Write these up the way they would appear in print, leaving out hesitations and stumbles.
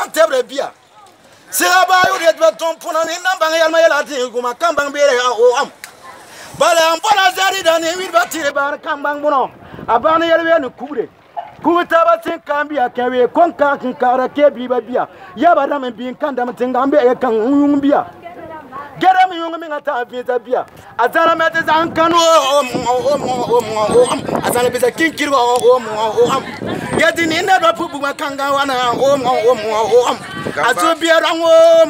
bang tebre bia sira ba yu det beton puna ni nambang yal mayela ti kuma kambang bere o am bala am bona zari dani wir batire bar kambang bono abana yelwe no kubre kuta ba tin kambia kewe konka kin kara ke bi ba bia ya ba dam bi kan dam tin gambe e kan yung bia gera mi yung mi ngata bi ta bia azara mete zan kanu o azara bi za kin kirwa o am yadi ni na do pubu ma kanga wana o am azu bia ran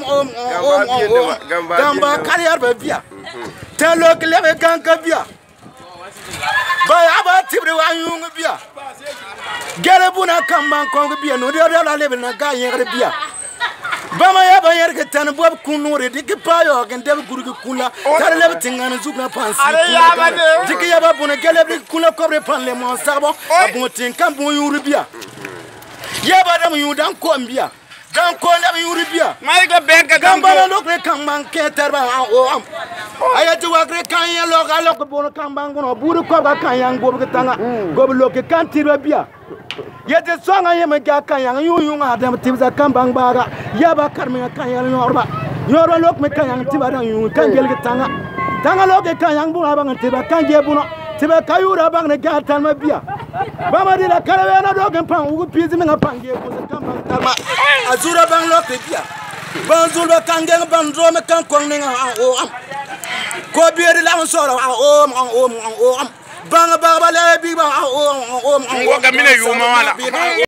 gamba karier ba bia telo klebe kanka bia ba aba tibre wa yung bia gere buna kamba kongo bia no de la lebe na ga yer bia bama ya ba yer ke tan bob kunure dik payo gen de gurgu kula tar lebe tingana zugna pansi dik ya ba buna gele kula kobre panle mo sabo abun tin kan bun yuru bia ya ba dam yu dan ko mbia dan ko le yuru bia mai ga benga gamba lo kre kan man ke terba o am aya tu wa kre kan ya lo ga lo ko bon kan ban gono buru ko ga kan yang bobu tanga gobu lo ke kan tirba bia yete songa yema ga kan yang yu nga dem tibza kan bang baga ya ba karmi kan yang yorba yoro lo me kan yang tiba dan yu kan gel ke tanga lo ke kan yang bu bang tiba kan ge buno tiba kayura bang ne ga tan ma bia bama di la karawe na do gen pan ugu pizi me nga pange ko kan bang tarma azura bang lo ke bia bang zulba kan gen bang do me kan kon ne nga o am ko biere la soro o am bang ba le bi ba o ga mine yuma wala